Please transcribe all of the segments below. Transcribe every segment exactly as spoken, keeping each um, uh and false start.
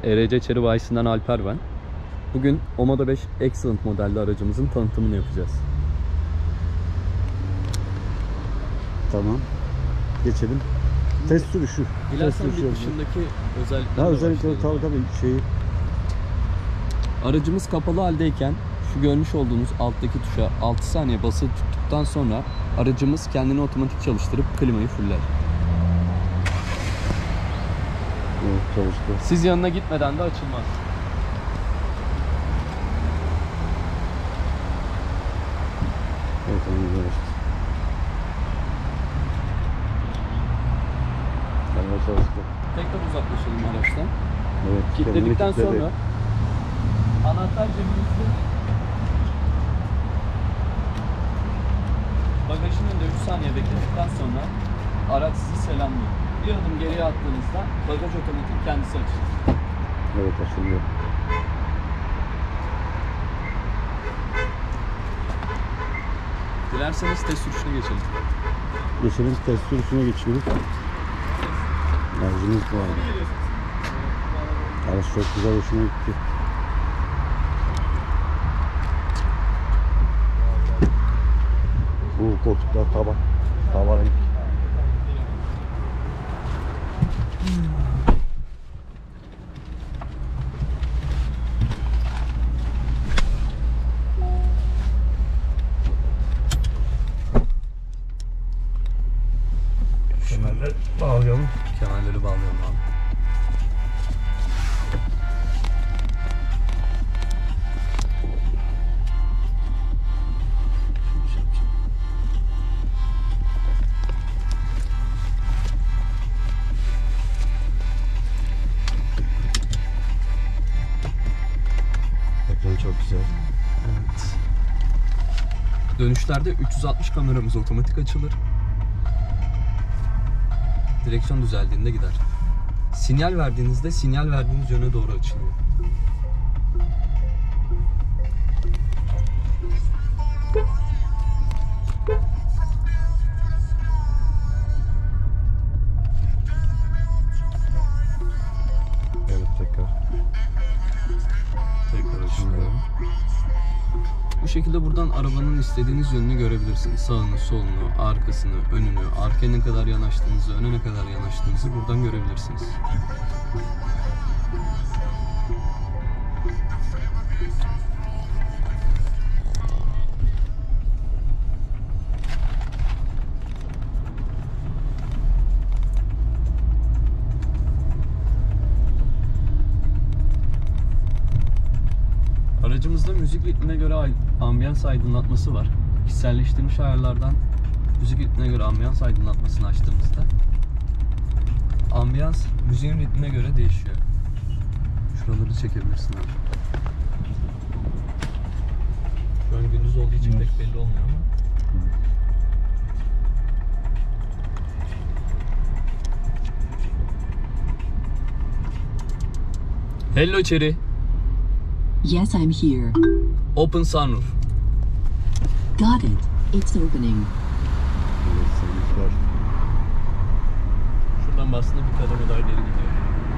E R C Chery bayisinden Alper ben. Bugün Omoda beş Excellent modelli aracımızın tanıtımını yapacağız. Tamam. Geçelim. Test sürüşü. Dilersen bir dışındaki özelliklerle Ha, özellikle tabii tabii şeyi. Aracımız kapalı haldeyken şu görmüş olduğunuz alttaki tuşa altı saniye basılı tuttuktan sonra aracımız kendini otomatik çalıştırıp klimayı fuller. Evet, çalıştı. Siz yanına gitmeden de açılmaz. Evet, onu çalıştı. Evet, çalıştı. Tekrar uzaklaşalım araçtan. Evet. Kilitledikten sonra anahtar cebimizde, bagajın önünde üç saniye bekledikten sonra araç sizi selamlıyor. Bir adım geriye attığınızda bagaj otomatik kendisi açılır. Evet, açılıyor. Dilerseniz test sürüşüne geçelim. Geçelim, test sürüşüne geçiyoruz. Aracımız bu arada. Araç çok güzel, hoşuma gitti. Bu koltuklar taba, taba renk. Kemerleri bağlayalım. Kemerleri bağlayalım abi. Ekran çok güzel. Evet. Dönüşlerde üç yüz altmış kameramız otomatik açılır. Direksiyon düzeldiğinde gider. Sinyal verdiğinizde sinyal verdiğiniz yöne doğru açılıyor. Evet, tekrar. Tekrar açılıyor. Bu şekilde buradan arabanın istediğiniz yönünü görebilirsiniz. Sağını, solunu, arkasını, önünü, arkaya ne kadar yanaştığınızı, öne ne kadar yanaştığınızı buradan görebilirsiniz. Aracımızda müzik ritmine göre ambiyans aydınlatması var. Kişiselleştirilmiş ayarlardan müzik ritmine göre ambiyans aydınlatmasını açtığımızda ambiyans müziğin ritmine göre değişiyor. Şuraları çekebilirsin abi. Şu an gündüz olduğu için pek belli olmuyor ama. Hello Chery. Yes, I'm here. Open sunroof. Got it. It's opening. Evet, sınıflar. Şuradan bastığında bir kademe daha geri gidiyor.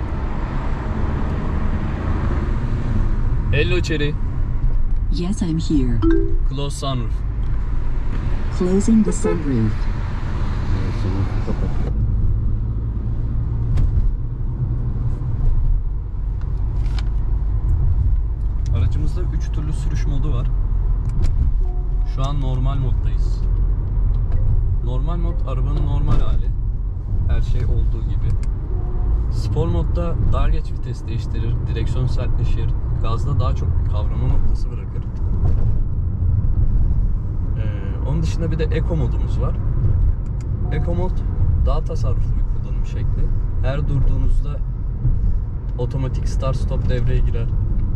Hello Chery. Yes, I'm here. Close sunroof. Closing the sunroof. Evet, sınıfı kapat. Aracımızda üç türlü sürüş modu var. Şu an normal moddayız. Normal mod arabanın normal hali. Her şey olduğu gibi. Spor modda dar geç vites değiştirir, direksiyon sertleşir, gazda daha çok bir kavrama noktası bırakır. Ee, onun dışında bir de Eco modumuz var. Eco mod daha tasarruflu bir kullanım şekli. Her durduğunuzda otomatik start stop devreye girer.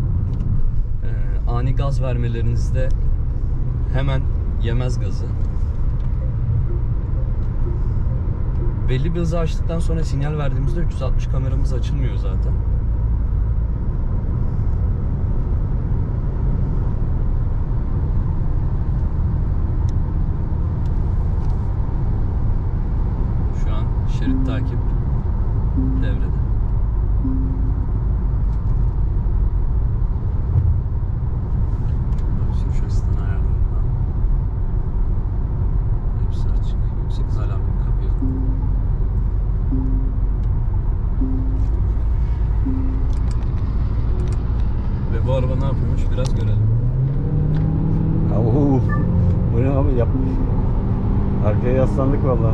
Ani gaz vermelerinizde hemen yemez gazı. Belli bir hızı açtıktan sonra sinyal verdiğimizde üç yüz altmış kameramız açılmıyor zaten. Şu an şerit takip devrede. araba ne yapıyormuş biraz görelim. Oo. Bu ne abi yap. Arkaya yaslandık vallahi.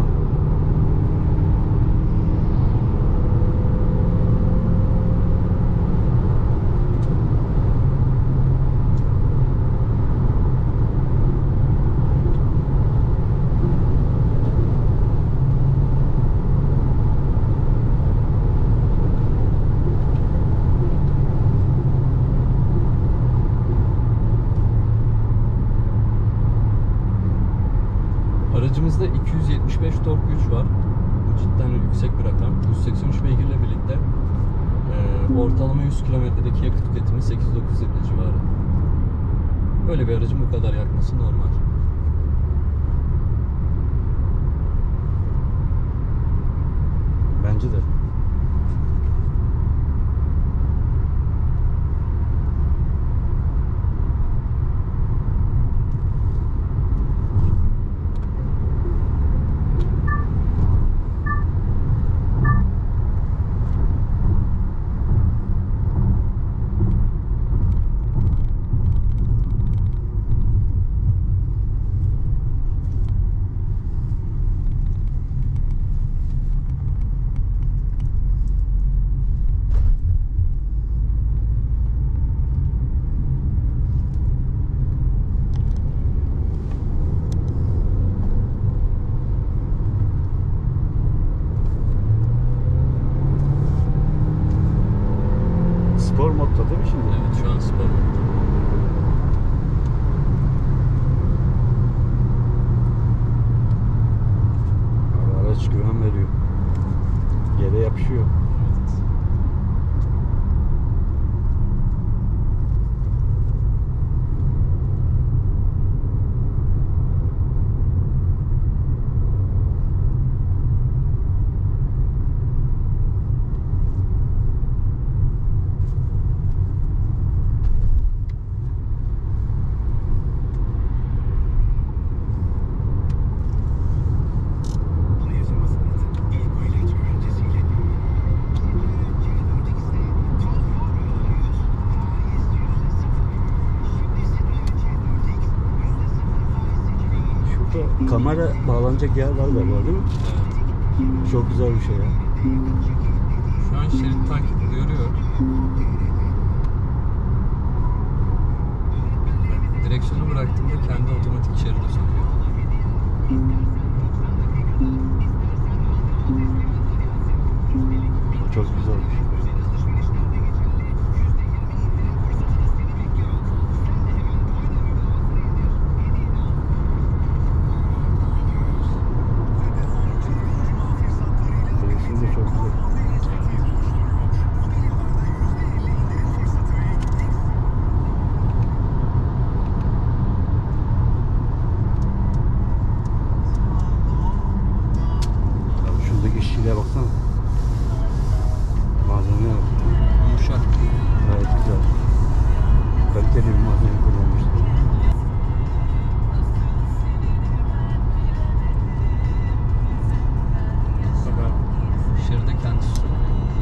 Aracımızda iki yüz yetmiş beş tork güç var. Bu cidden yüksek bir rakam. yüz seksen üç beygirle birlikte e, ortalama yüz kilometredeki yakıt tüketimi sekiz dokuz litre civarı. Böyle bir aracın bu kadar yakması normal. Bence de. Spor modda değil mi şimdi? Evet şu an spor modda. Abi araç güven veriyor. Yere yapışıyor. Evet. Şurada kamera bağlanacak yer var galiba değil mi? Evet. Çok güzel bir şey ya. Şu an şerit takip görüyor. Direksiyonu bıraktığımda kendi otomatik şeride sokuyor. Çok güzel bir şey. Resim de çok güzel. Abi şuradaki işçiliğe baksana. Malzemeye bak. Yumuşak. Gayet güzel. Kaliteli bir malzeme kullanmışlar. Bak abi. Şeride kendisi sokuyor.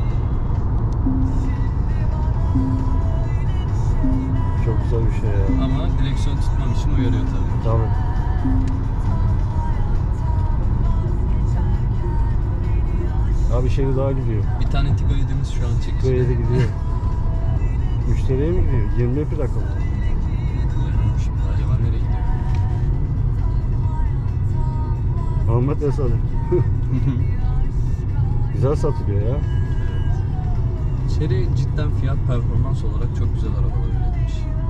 Çok güzel bir şey ya. Ama direksiyon tutmam için uyarıyor tabii. Tabii. Abi şehir daha gidiyor. Bir tane Tiggo yediğimiz şu an çekişte. Böyle de gidiyor. Müşteriye mi gidiyor? yirmi bir dakika. Şimdi acaba nereye gidiyor? Ahmet Esalı. Güzel satılıyor ya. Evet. Chery cidden fiyat performans olarak çok güzel arabalar üretmiş.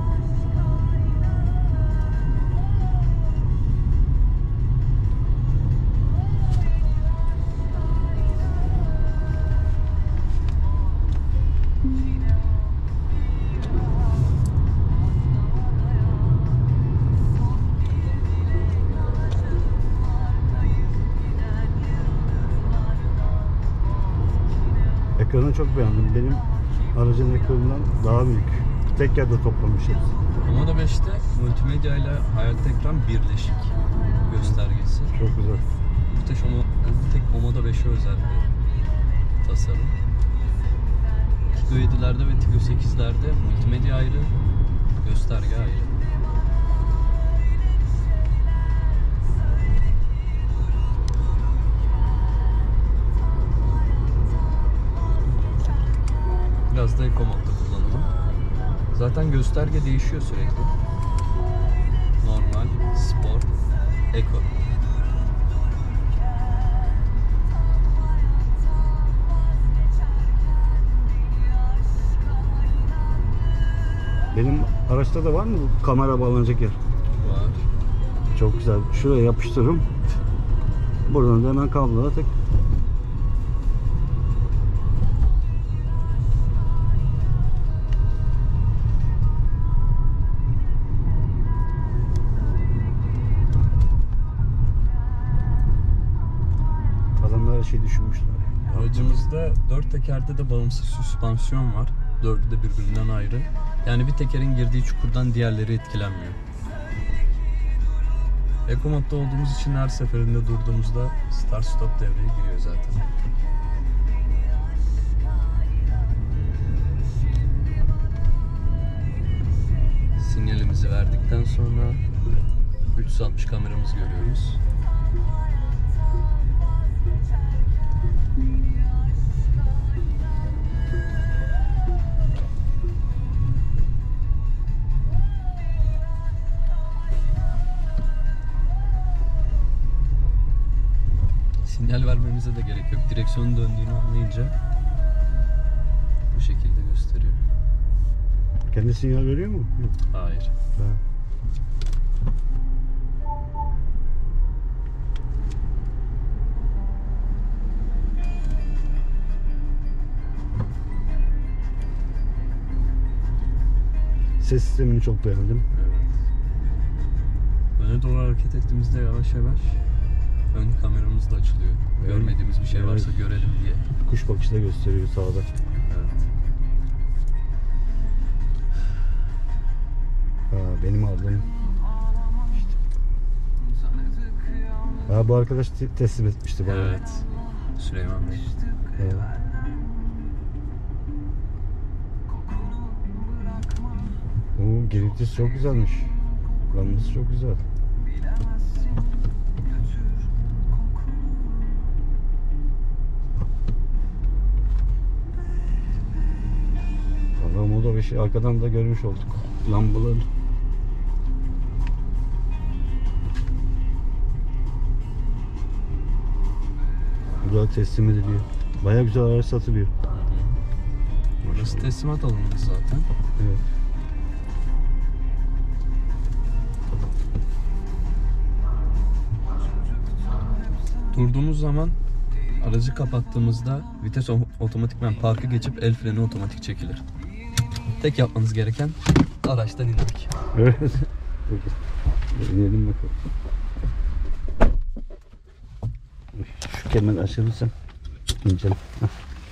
Ekranı çok beğendim. Benim aracın ekranından daha büyük. Tek yerde toplamış hepsi. Omoda beşte multimedya ile hayalet ekran birleşik göstergesi. Çok güzel. Bu tek, Omo, bu tek Omoda beşe özel bir tasarım. Tiggo yedilerde ve Tiggo sekizlerde multimedya ayrı, gösterge ayrı. Biraz da Eco modda kullanalım. Zaten gösterge değişiyor sürekli. Normal, spor, Eco. Benim araçta da var mı bu kamera bağlanacak yer? Var. Çok güzel. Şuraya yapıştırırım. Buradan da hemen kablolara tek. Adamlar her şeyi düşünmüşler. Aracımızda dört tekerde de bağımsız süspansiyon var. Dördü de birbirinden ayrı. Yani bir tekerin girdiği çukurdan diğerleri etkilenmiyor. Eco modda olduğumuz için her seferinde durduğumuzda start stop devreye giriyor zaten. Sinyalimizi verdikten sonra üç yüz altmış kameramızı görüyoruz. Sinyal vermemize de gerek yok. Direksiyonun döndüğünü anlayınca bu şekilde gösteriyor. Kendi sinyal veriyor mu? Yok. Hayır. Ha. Ses sistemini çok beğendim. Evet. Öne doğru hareket ettiğimizde yavaş yavaş ön kameramız da açılıyor. Evet. Görmediğimiz bir şey Evet. varsa görelim diye. Kuş bakışı da gösteriyor sağda. Evet. Ha, benim aldığım. Ha, bu arkadaş te- teslim etmişti bana. Evet. Süleyman Bey. Evet. Oo, girintisi çok güzelmiş. Lambası çok güzel. Valla Moda beşi arkadan da görmüş olduk. Lambaları. Burada teslim ediliyor. Baya güzel araç satılıyor. Burası teslimat alanımız zaten. Evet. Durduğumuz zaman aracı kapattığımızda vites o- otomatikman parka geçip el freni otomatik çekilir. Tek yapmanız gereken araçtan inmek. Evet. İnelim bakalım. Şu kemeri açabilirsem ineceğim. Hah.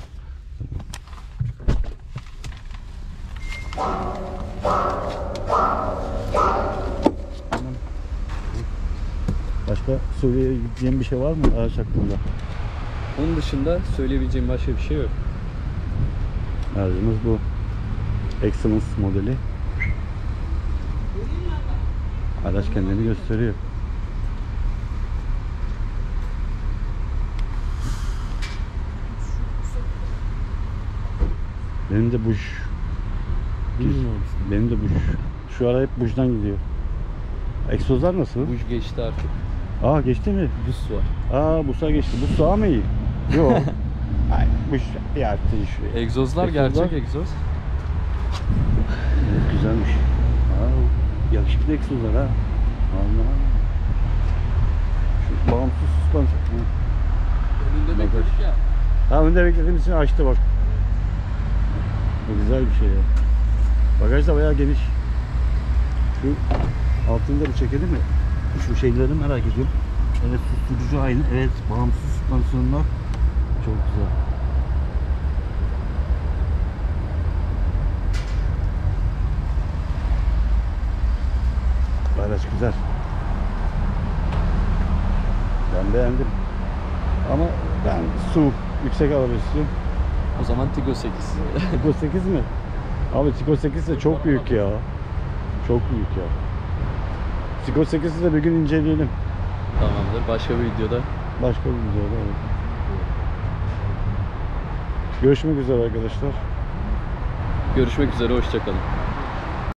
Tamam. Başka söyleyeceğim bir şey var mı araç hakkında? Onun dışında söyleyebileceğim başka bir şey yok. Aracımız bu. Excellence modeli. Araç kendini gösteriyor. Benim de buj. Benim de buj. Şu ara hep bujdan gidiyor. Egzozlar nasıl? Buj geçti artık. Aa, geçti mi? Bus var. Aa, busa geçti. Bus daha mı iyi? Yok. Ay, buj bir artı şuraya. Egzozlar, Egzozlar. gerçek egzoz. Evet, güzelmiş. Aa, yakışıklı egzozlar ha. Allah. Şu bağımsız süspansiyon. Önünde bekledik ya. Ha, önde beklediğimiz için açtı bak. Bu güzel bir şey ya. Bagaj da bayağı geniş. Şu altında bir çekelim mi? Şu şeyleri merak ediyorum. Evet, susturucu aynı. Evet, bağımsız süspansiyonlar. Çok güzel. Araç güzel. Ben beğendim. Ama ben su yüksek hava istiyorum. O zaman Tiggo sekiz. Tiggo sekiz mi? Abi Tiggo sekiz de çok büyük ya. Çok büyük ya. Tiggo sekiz'i de bir gün inceleyelim. Tamamdır. Başka bir videoda. Başka bir videoda. Evet. Görüşmek üzere arkadaşlar. Görüşmek üzere. Hoşça kalın.